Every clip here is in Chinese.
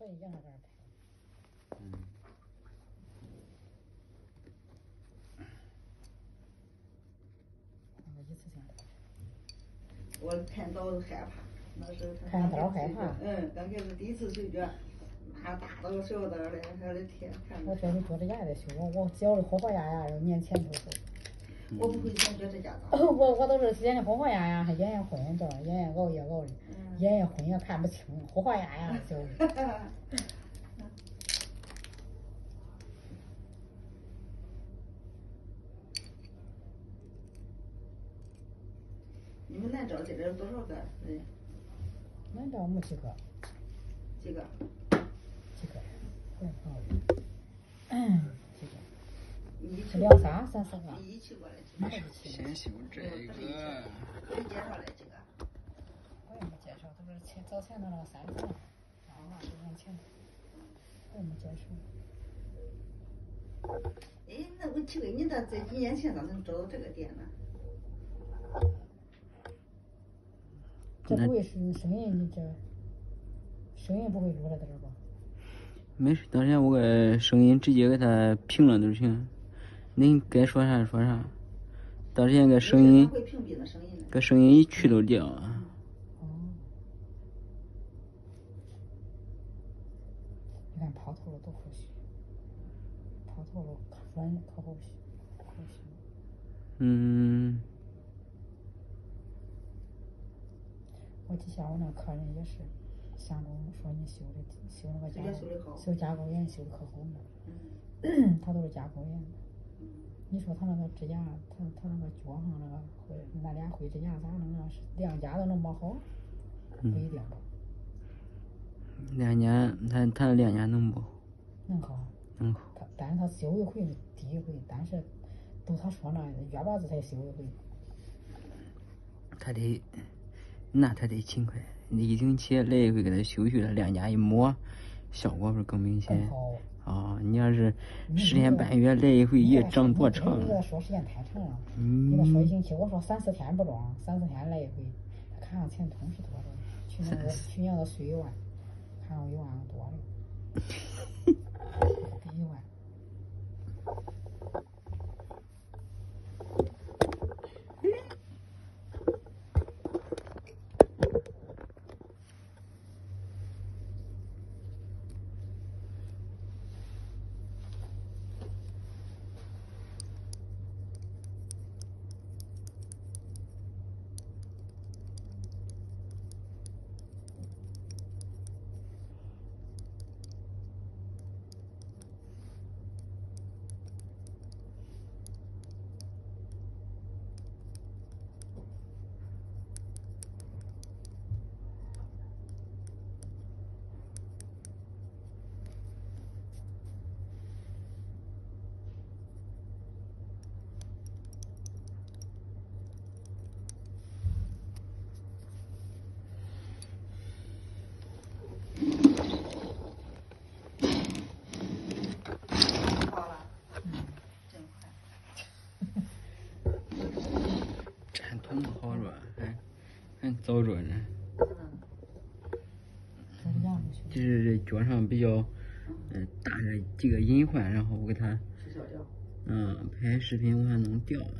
所以让他这儿拍。一次性拍。 我看到害怕，那时候看到害怕。 刚开始第一次睡觉，那大到睡不着嘞，我的天！ 我这里做指甲也得修，我脚里豁豁牙牙，要粘前头头。 我不会剪脚指甲的。 我都是剪的豁豁牙牙，还眼眼昏，知道吧？眼眼熬夜熬的，眼眼昏也看不清，豁豁牙牙就是。 你们南诏这边有多少个人？ 南诏没几个。 几个？ 几个？我也不知道。几个？2、3、3、4个。 一起过来。 先修这个。 你介绍来几个？ 我也没介绍，都是早前的那个3层，然后2年前的，我也没介绍。 哎，那我奇怪，你在几年前咋能找到这个店呢？ 这不会是声音？你这声音不会录在这儿吧？ 没事，当前我个声音直接给他评了就行，恁该说啥说啥。到时间个声音，个声音一去都掉啊。 你看泡头了多可惜，泡头了软可好洗，可惜。我底下我那客人也是，相中说你修那个修甲沟炎修的可好呢。他都是甲沟炎的。你说他那个指甲，他那个脚上那个那俩灰指甲咋能2家都能磨好？不一定吧。 2家他2家能不？ 能好。能好。但是他修一回第一回，但是都他说那月把子才修一回。 他得勤快，1星期来一回给他修去了，2家一磨，效果不是更明显？啊，你要是10天半月来一回，也长多长？ 你给他说时间太长了。你给他说1星期，我说3、4天不装，3、4天来一回，他看上钱通是多少？去年都税1万，看上1万多了，给1万。 早着呢，就是这脚上比较大的几个隐患，然后我给他拍视频我还弄掉了。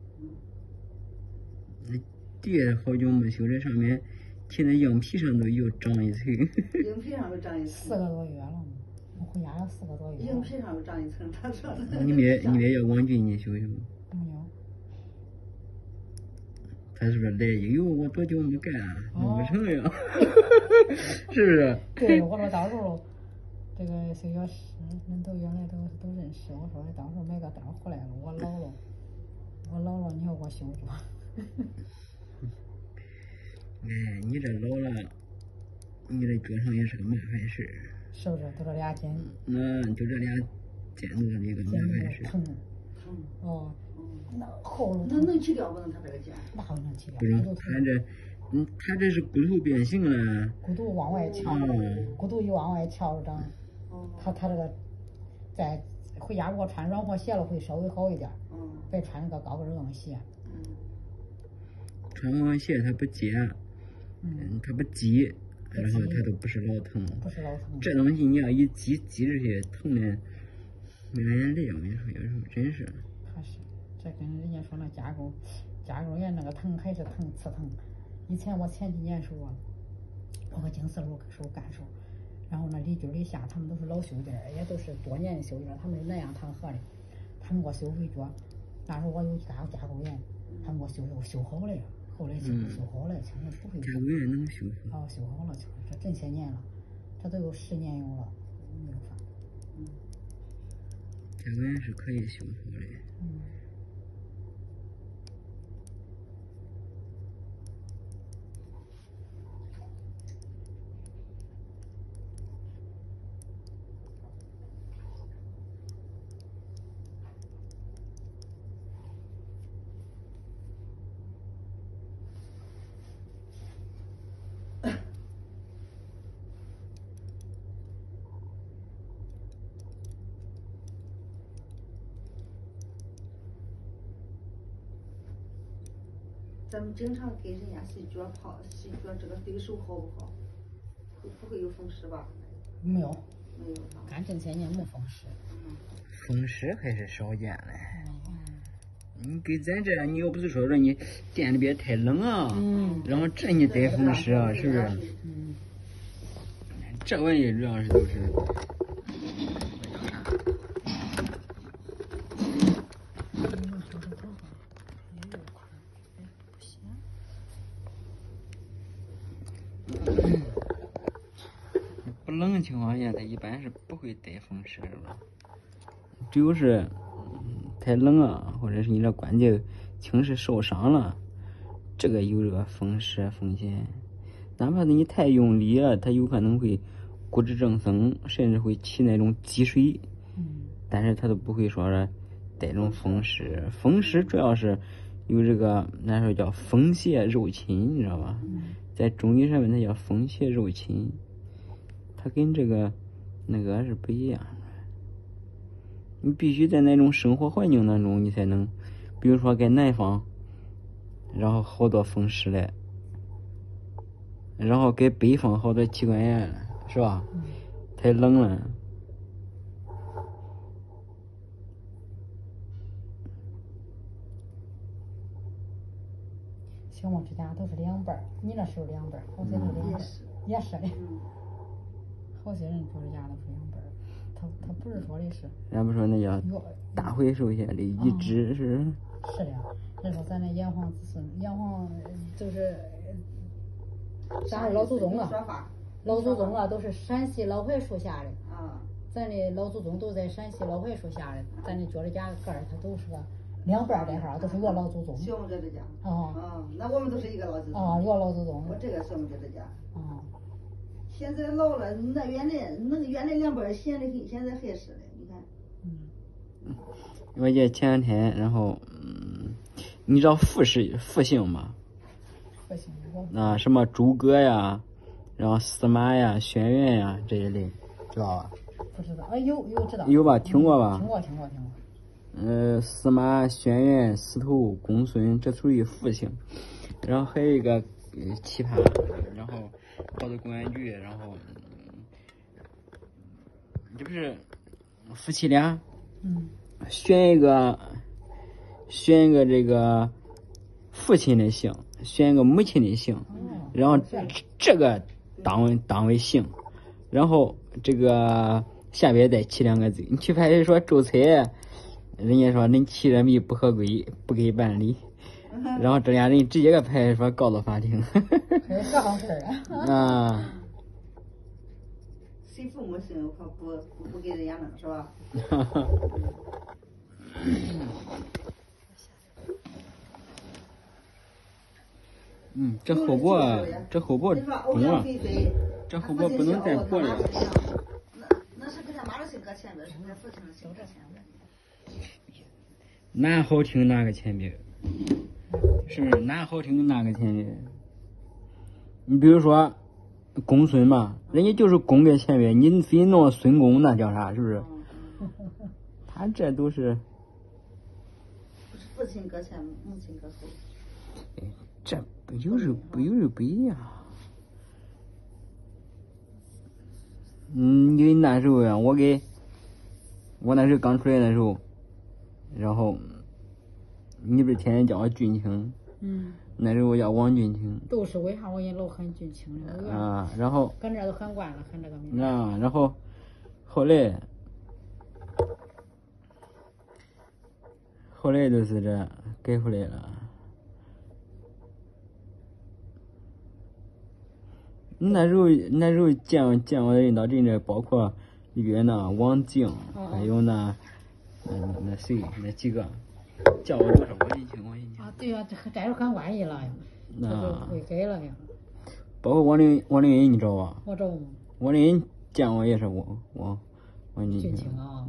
那地好久没修，这上面贴在羊皮上都又长一层。 羊皮上都长一层。4 个多月了，我回家要4个多月。 羊皮上都长一层，他说。 你别要王俊你修修。 没有。 他是不是来哟？我多久没干了，弄不成呀？是不是？ 对，我说到时候这个修脚师，人都原来都认识。我说到时候买个单回来了，我老了，你要给我修去吧。 哎，你这老了，你这脚上也是个麻烦事。 是不是？就这2肩。 就这2肩子的一个麻烦事。 疼。哦。那后路能去掉不能？他这个肩？ 那不能去掉。 不能，他这是骨头变形了。 骨头往外翘，骨头一往外翘着长。他这个在回家如果穿软和鞋了会稍微好一点。别穿那个高跟硬鞋。 穿硬鞋它不结，它不挤， 然后它都不是老疼。 不是老疼。 这东西你要一挤挤出去，疼的没人累。我跟你说，有时候真是。 还是这跟人家说那甲沟炎那个疼还是疼刺疼。以前我前几年时候，我和经丝手干手，然后那李军李夏他们都是老修店，也都是多年的修店，他们是南阳汤河的，他们给我修回脚。那时候我有甲沟炎，他们给我修好了，后来修好了，现在不会。 甲沟炎能修好？ 哦，修好了，这真些年了，这都有10年有了，没有法。 甲沟炎是可以修好的。 咱们经常给人家洗脚这个对手好不好？不会有风湿吧？ 没有， 没有。 俺这些年没风湿。 风湿还是少见嘞。你给咱这，你又不是说你店里边太冷啊，然后这你得风湿啊，是不是？这玩意主要是都是。不冷的情况下，它一般是不会带风湿的吧？只有是太冷啊，或者是你这关节轻视受伤了，这个有这个风湿风险。哪怕是你太用力了，它有可能会骨质增生，甚至会起那种积水。但是它都不会说是带这种风湿。风湿主要是有这个，那时候叫风邪肉侵，你知道吧？在中医上面它叫风邪肉侵，它跟这个那个是不一样的。你必须在那种生活环境当中，你才能，比如说在南方，然后好多风湿嘞，然后给北方好多气管炎，是吧？太冷了。 小梦之家都是2本，你那是有2本，好些是2本，也是的。好些人做的家都是2本，他不是说的是。 咱不说那叫大回首线的移植是。 是的，人说咱那炎黄就是咱是老祖宗啊，都是陕西老槐树下的。咱的老祖宗都在陕西老槐树下的，咱的脚的甲盖儿它都是个2本的哈，都是一个老祖宗。 小梦这家。那我们都是一个老祖宗。 一个老祖宗。 我这个小梦这家。现在老了，那原来2本闲的很，现在还是的，你看。 我记得前2天，然后你知道复姓吗？ 复姓啊，什么诸葛呀，然后司马呀、轩辕呀这一类，知道吧？ 不知道，有知道。 有吧？听过吧？ 听过。 司马、轩辕、司徒、公孙，这属于复姓。然后还有一个奇葩，然后跑到公安局，然后这不是夫妻俩，选一个这个父亲的姓，选一个母亲的姓，然后这个当为姓，然后这个下边再起2个字。你去派出所注册，人家说恁起人民不合规，不给办理，然后这俩人直接给派出所告到法庭。 还有这行事啊！ 谁父母姓可不给人家弄是吧？ 这后果中了，这后果不能再活了。 那是给他妈的姓搁前边，是给父亲的姓搁前边。 哪好听哪个前边，是不是？哪好听哪个前边。你比如说公孙嘛，人家就是公搁前边，你非弄孙公，那叫啥？是不是？他这都是。 不是父亲搁前，母亲搁后。 这有时不一样。 因为那时候呀，我那时候刚出来的时候，然后你不是天天叫我俊清？那时候我叫王俊清。 都是为啥我也老喊俊清呢？ 啊，然后跟这都喊惯了，喊这个名。 啊，然后后来就是这改回来了。那时候见我的人到这包括约那王静，还有那谁那几个，叫我多少王俊清。 啊，对呀，这都很万一了呀，这就会改了呀。 包括王玲英，你知道吧？ 我知道。 王玲英见我也是王俊清啊。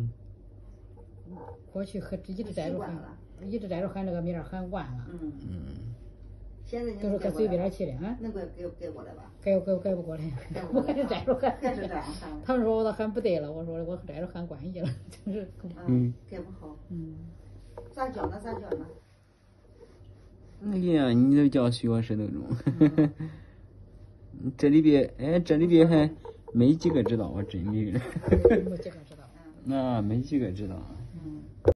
过去一直在这喊这个名喊惯了。 现在都是搁嘴边去的啊。 能改过来吧？ 改不过来，我还是在这喊。 还是这样喊。 他们说我都喊不对了，我说我在这喊惯意了，就是。 改不好。咋叫呢？ 那个你都叫学识那种。这里边还没几个知道，我真没人。 没几个知道。 没几个知道。